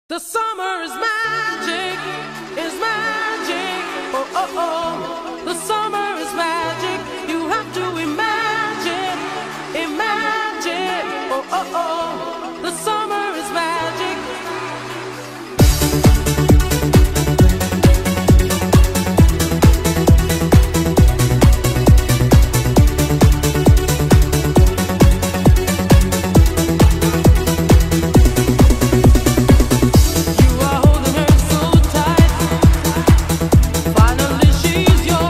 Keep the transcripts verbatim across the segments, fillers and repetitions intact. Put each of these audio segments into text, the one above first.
The summer is magic, is magic. Oh, oh, oh. The summer is magic. You have to imagine, imagine. Oh, oh, oh. The summer is magic. You are holding her so tight. Finally, she's yours.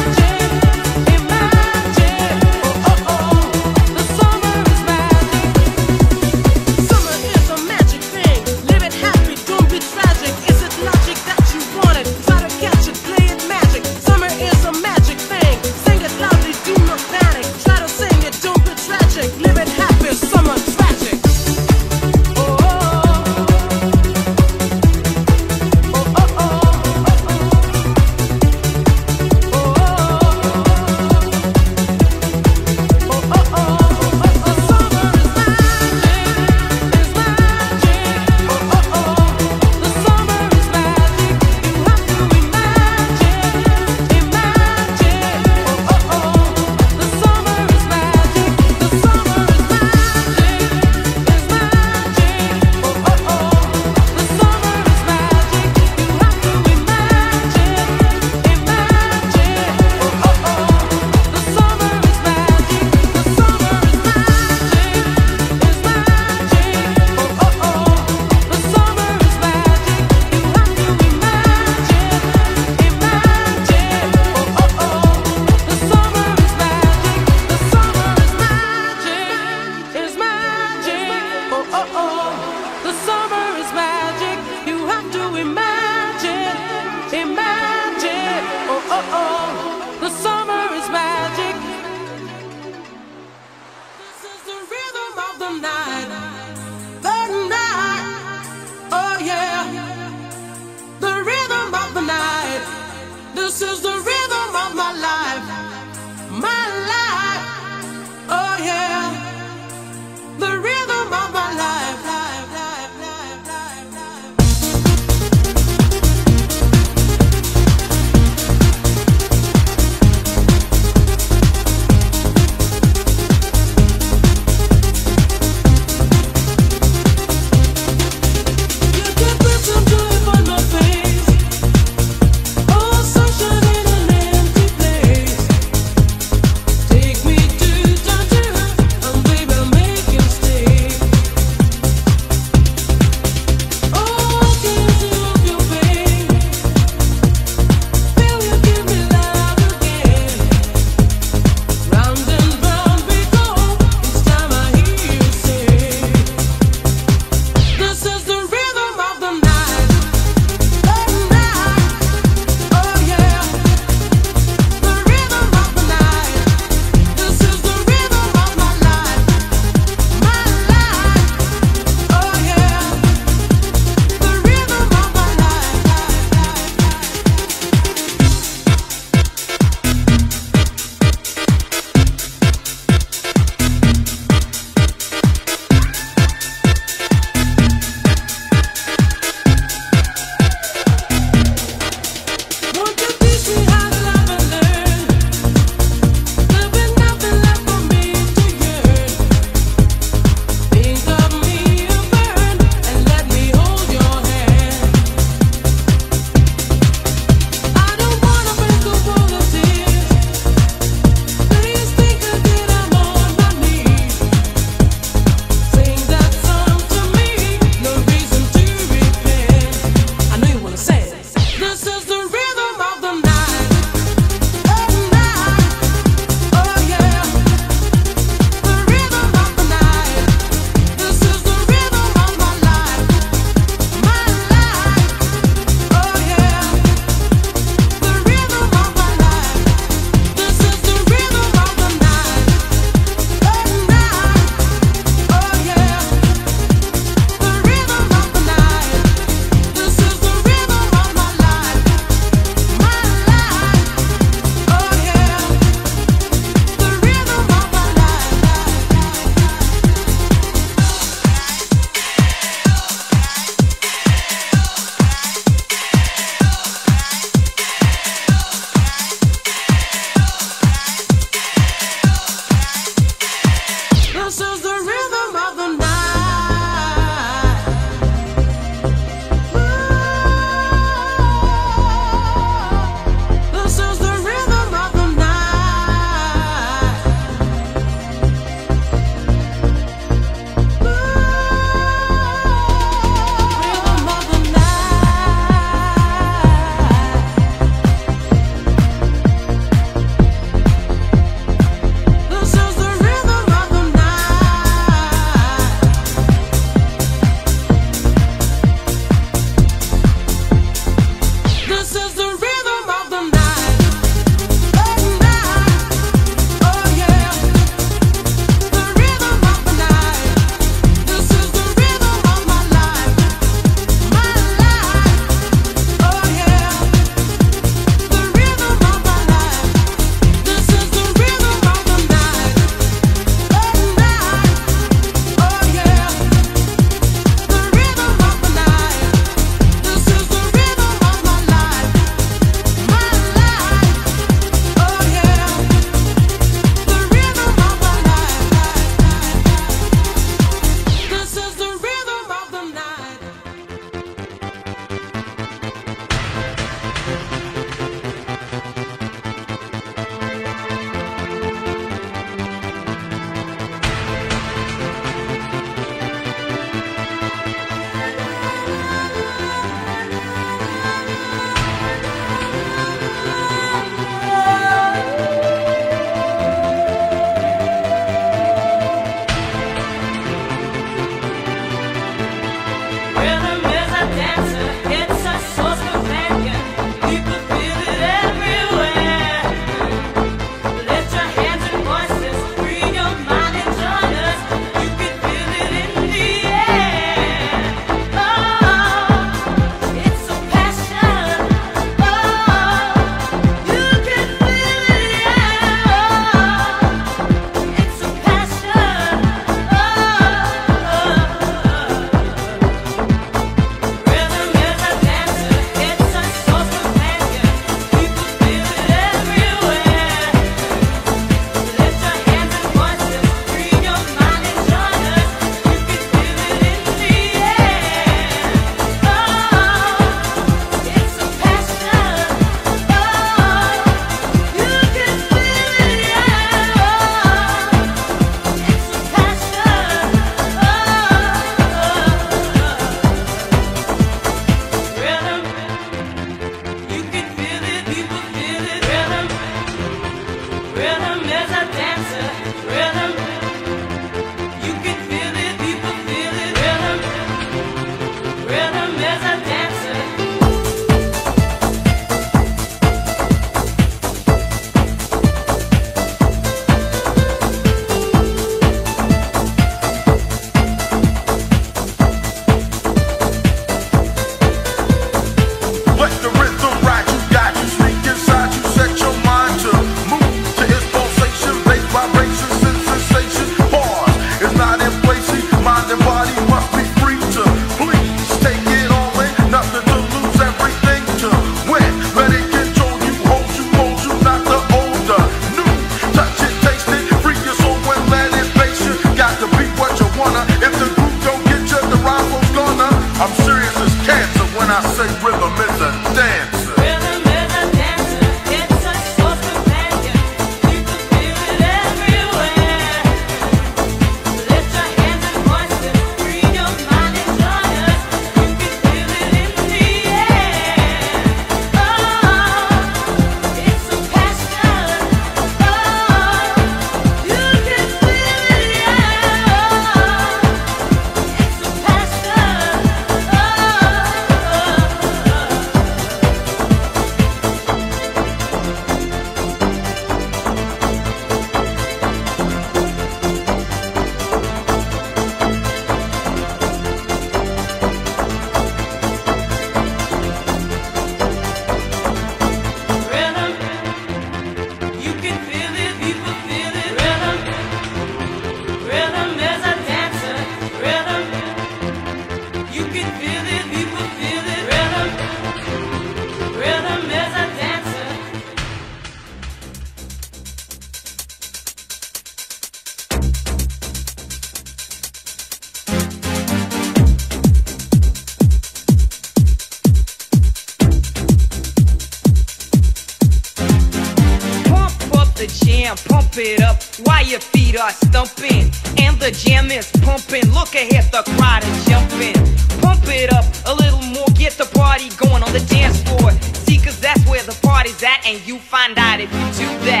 it up while your feet are stumping and the jam is pumping. Look ahead, the crowd is jumping. Pump it up a little more, get the party going on the dance floor. See, cause that's where the party's at, and you find out if you do that.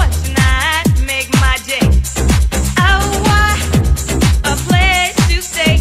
Stay.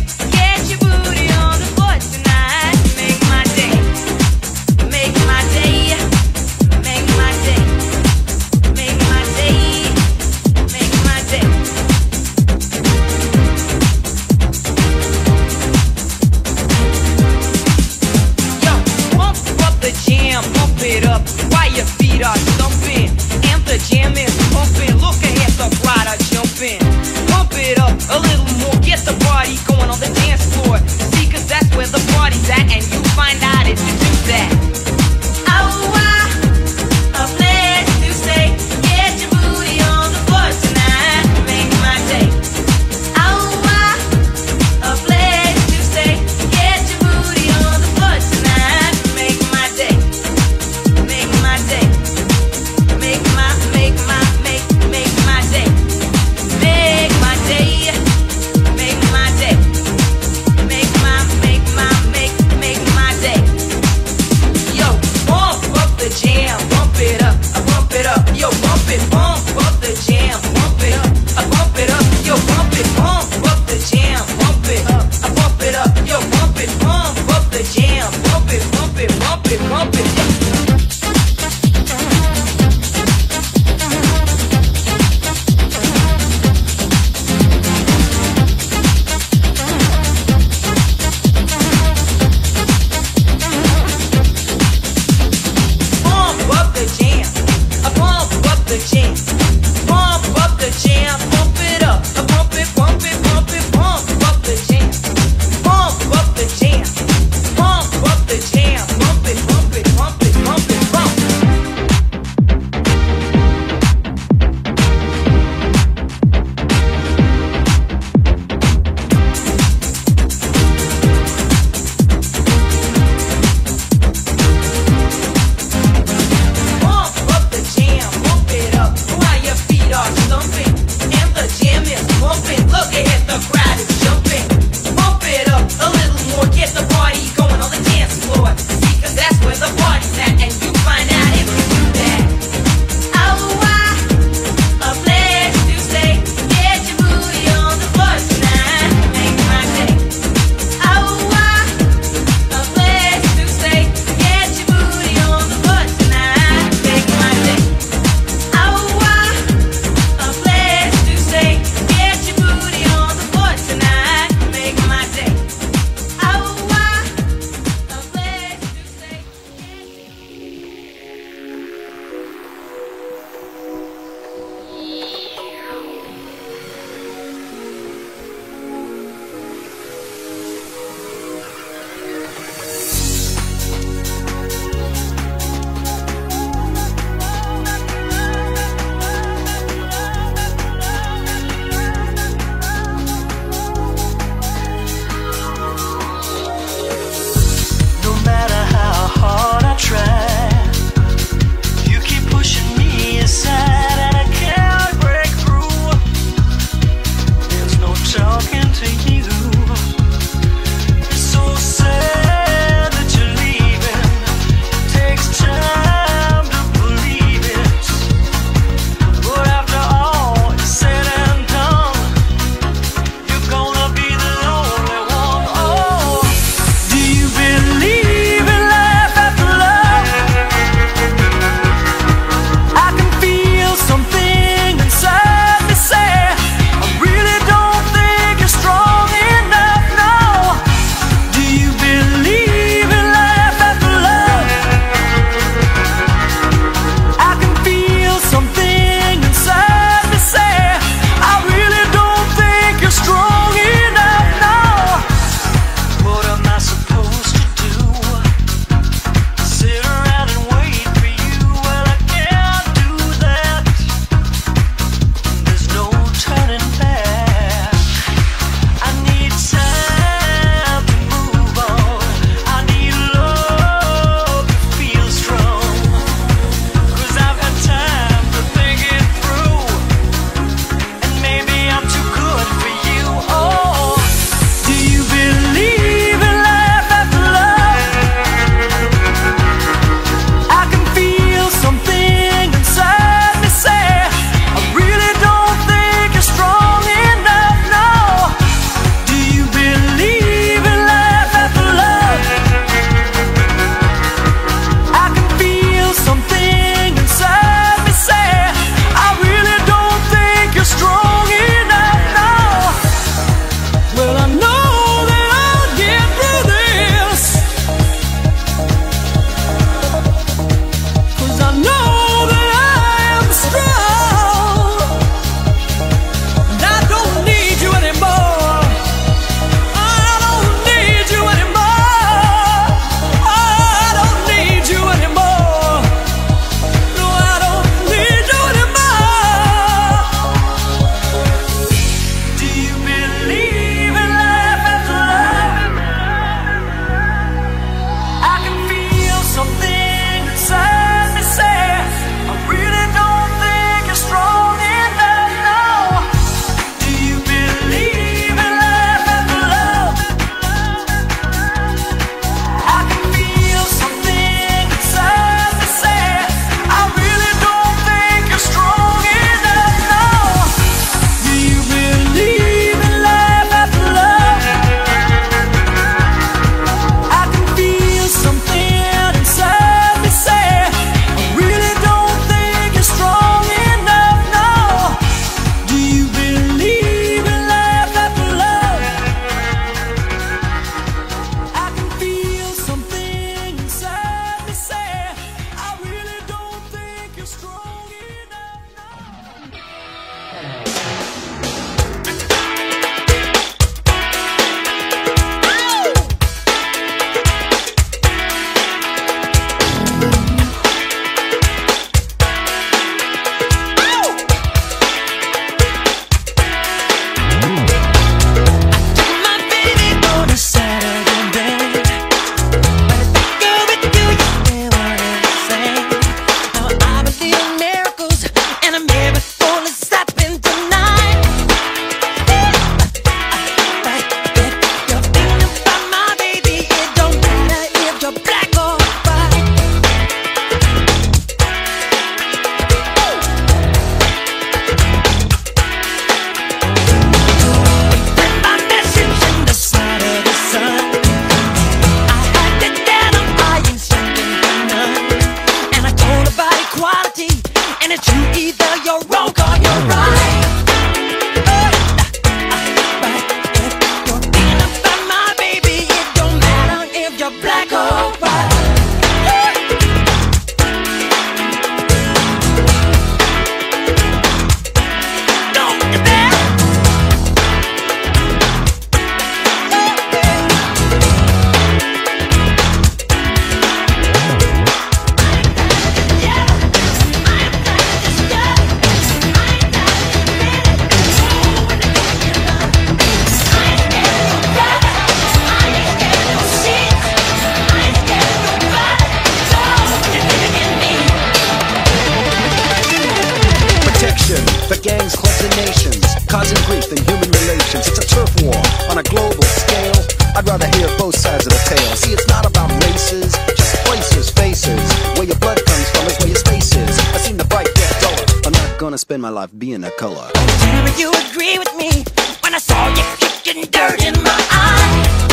I'd rather hear both sides of the tale. See, it's not about races, just places, faces. Where your blood comes from is where your space is. I seen the bright get duller. I'm not gonna spend my life being a color. Will you agree with me when I saw you kicking dirt in my eye?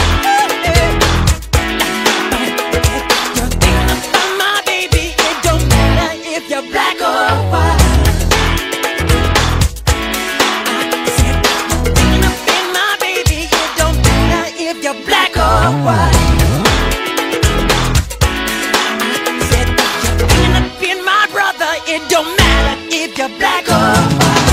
You're thinking about my baby. It don't matter if you're black or white. You're black or white. I said that you're thinking of being my brother. It don't matter if you're black or white.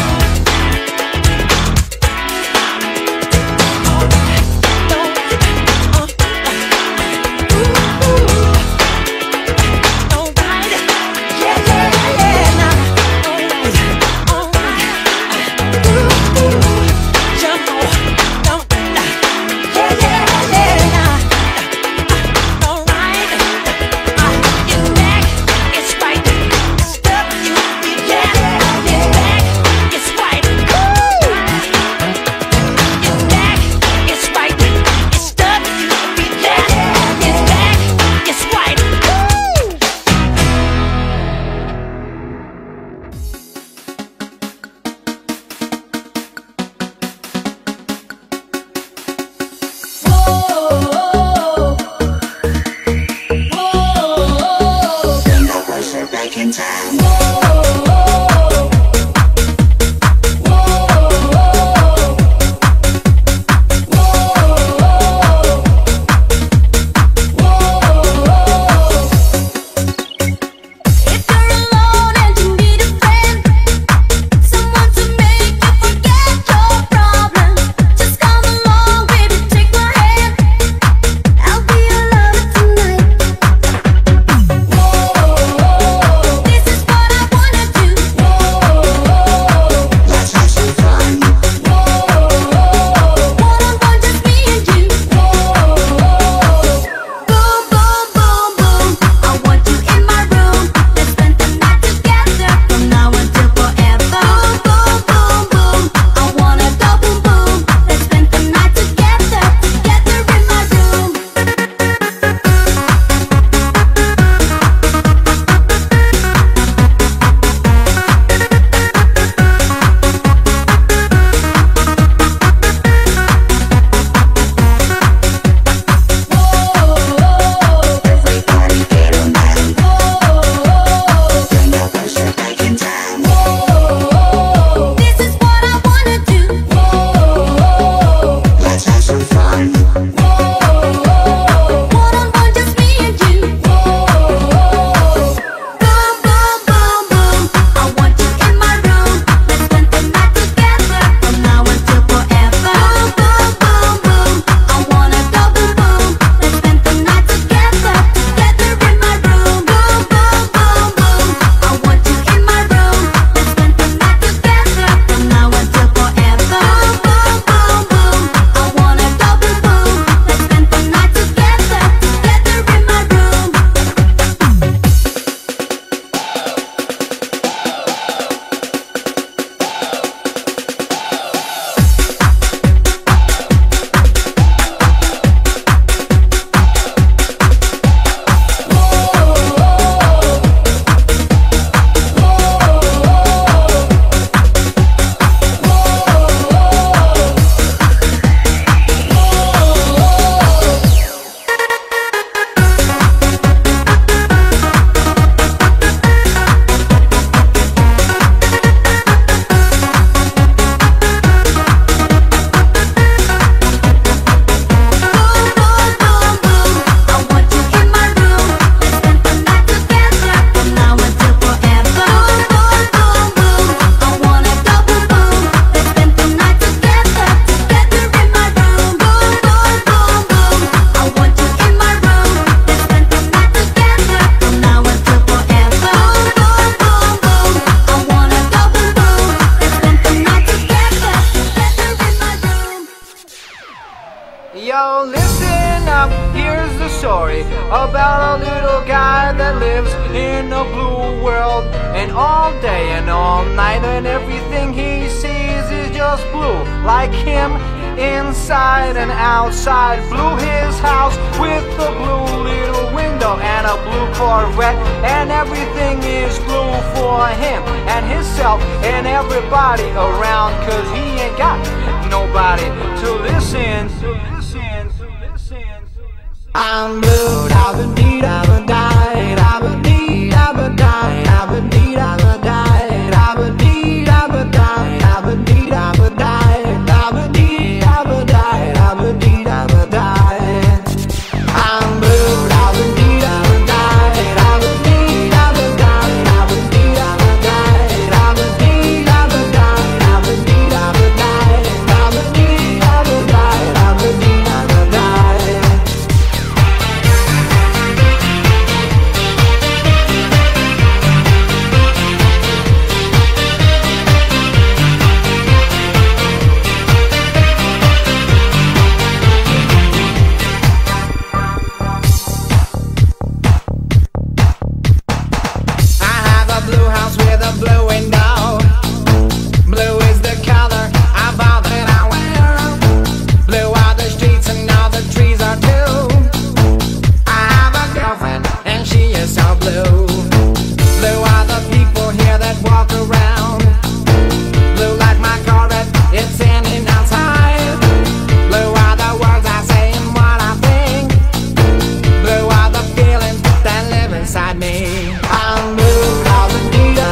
Yo, listen up, here's the story about a little guy that lives in a blue world. And all day and all night and everything he sees is just blue. Like him, inside and outside. Blue him house with a blue little window and a blue Corvette, and everything is blue for him and himself and everybody around, cause he ain't got nobody to listen, to listen, to listen, to listen. I'm blue, da-ba-dee, da-ba-die, da-ba-dee, da-ba-die, da-ba-dee, da-ba-die, da-ba-dee, da-ba-die, da-ba-dee, da-ba-die, da-ba-dee, da-ba-die, da-ba-dee, da-ba-die. I'm blue, da-ba-dee, da-ba-die, da-ba-dee, da-ba-die, da-ba-dee, da-ba-die, da-ba-dee, da-ba-die, da-ba-dee, da-ba-die, da-ba-dee, da-ba-die, da-ba-dee, da-ba-die. Blue window, blue is the color of all that I wear. Blue are the streets and all the trees are too. I have a girlfriend and she is so blue. Blue are the people here that walk around. Blue like my Corvette, it's standing outside. Blue are the words I say and what I think. Blue are the feelings that live inside me. I'm blue, all the dee-da.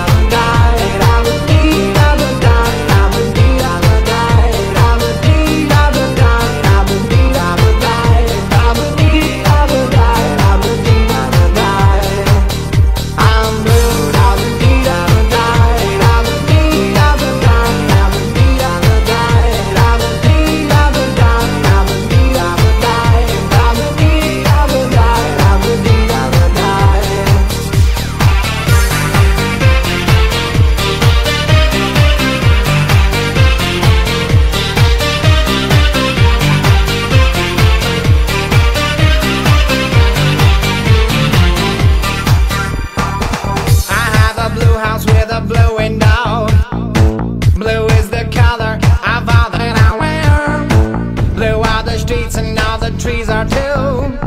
Blue window, blue is the color of all that I wear. Blue are the streets and all the trees are too.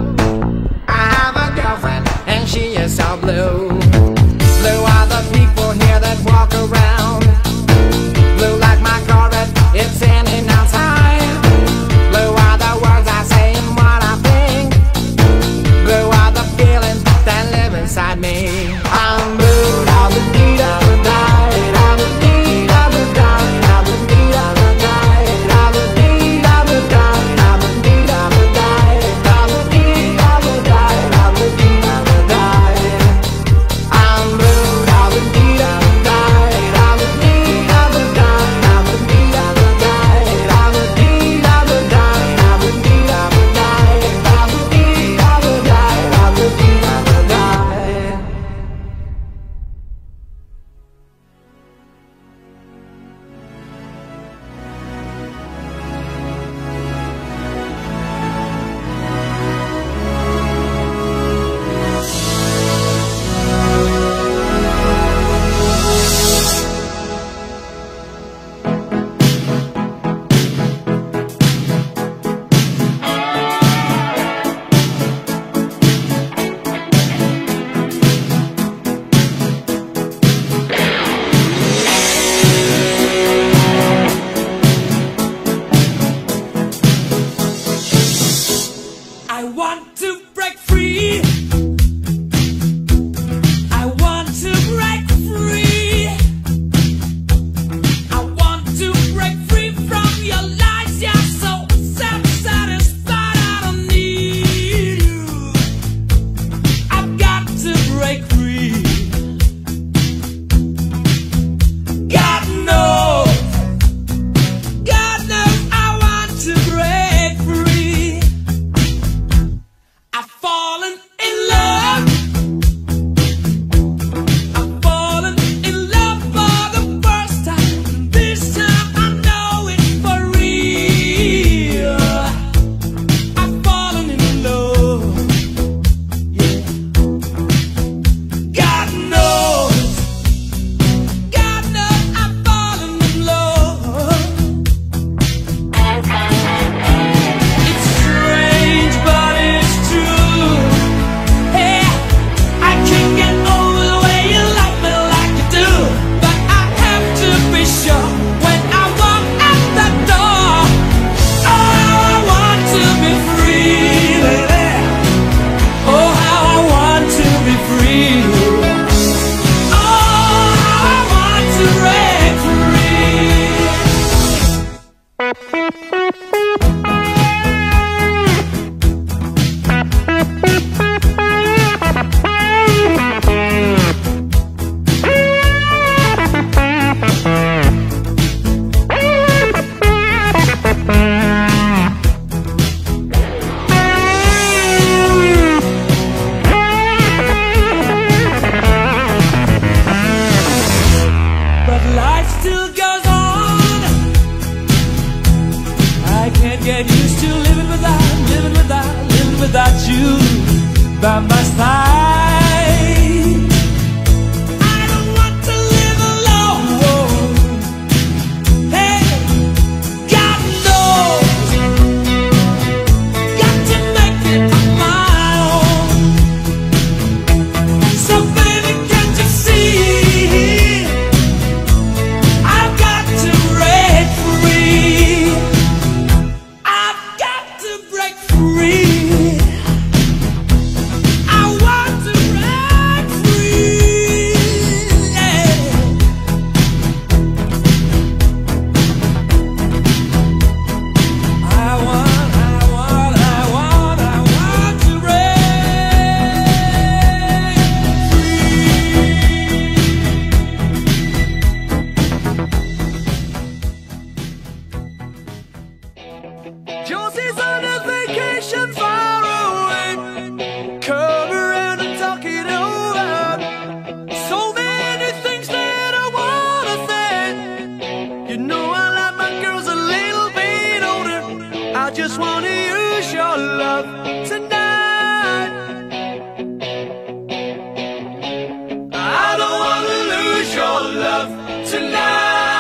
I have a girlfriend and she is so blue. Blue are the people here that walk around. Blue like my Corvette, it's standing outside. Blue are the words I say and what I think. Blue are the feelings that live inside me. I'm blue, all the dee-da. Fallen in by my side. I don't want to live alone. Hey, God knows, got to make it on my own. So baby, can't you see, I've got to break free. I've got to break free. Josie's on a vacation far away. Come around and talk it over. So many things that I wanna say. You know I like my girls a little bit older. I just wanna use your love tonight. I don't wanna lose your love tonight.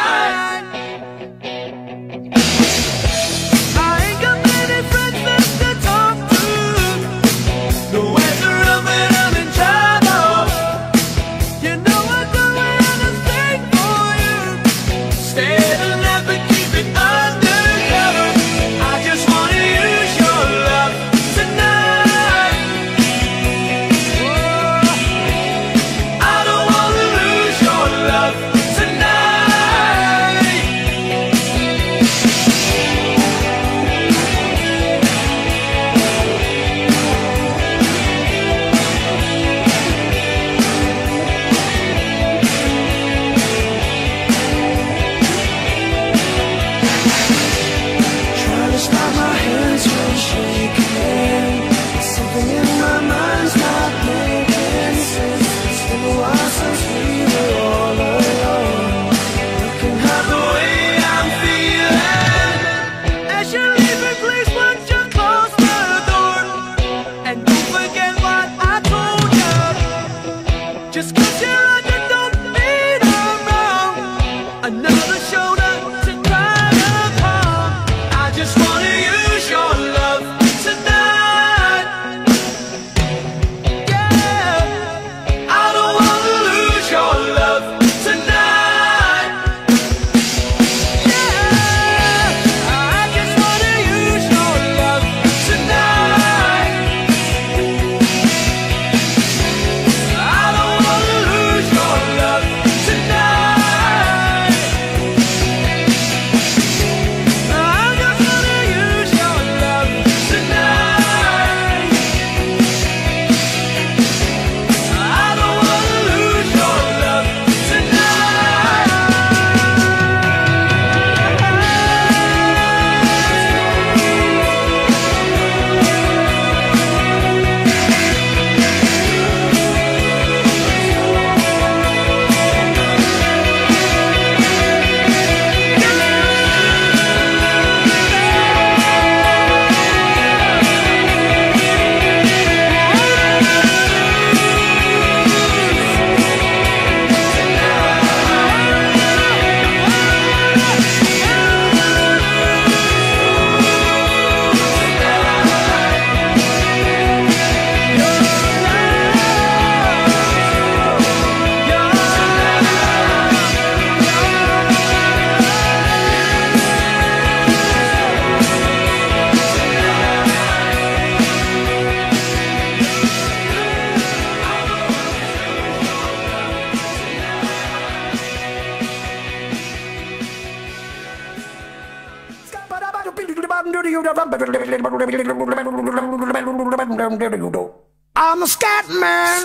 I'm a scat man.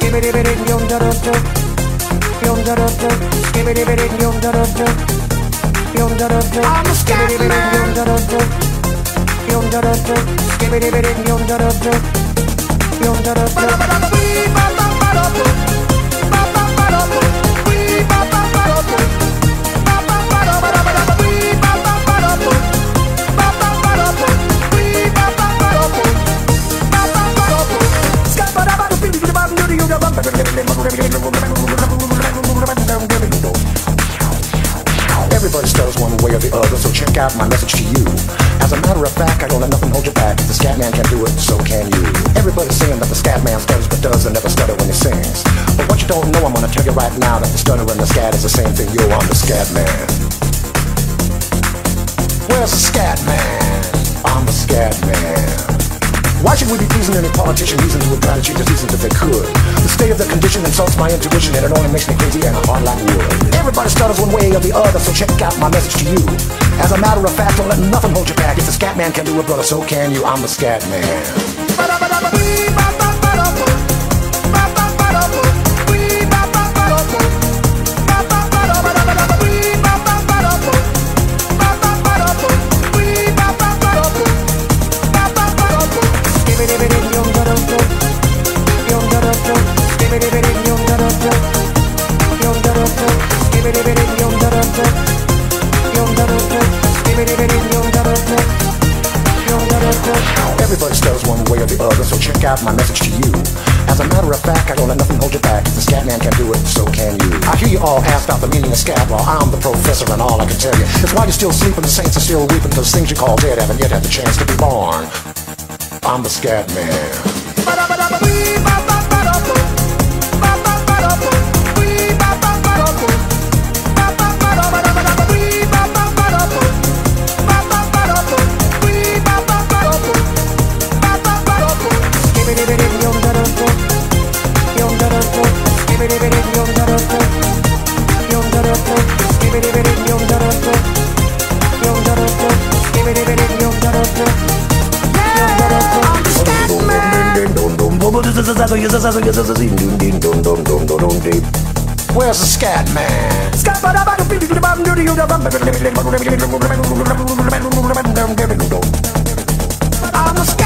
I'm a scat man. out my message to you. As a matter of fact, I don't let nothing hold you back. If the scat man can do it, so can you. Everybody's saying that the scat man stutters but does and never stutter when he sings. But what you don't know, I'm gonna tell you right now that the stutter and the scat is the same thing. Yo, I'm the scat man. Where's the scat man? I'm the scat man. Why should we be pleasing any politician reason to try to change the seasons if they could? The state of the condition insults my intuition and it only makes me crazy and hard like wood. Everybody stutters one way or the other, so check out my message to you. As a matter of fact, don't let nothing hold you back. If the scat man can do it, brother, so can you. I'm the scat man. Everybody stutters one way or the other, so check out my message to you. As a matter of fact, I don't let nothing hold you back. If the scat man can do it, so can you. I hear you all ask about the meaning of scat law. I'm the professor and all I can tell you is why you're still sleeping, the saints are still weeping, because things you call dead haven't yet had the chance to be born. I'm the scat man. Where's the scat man? I'm the scat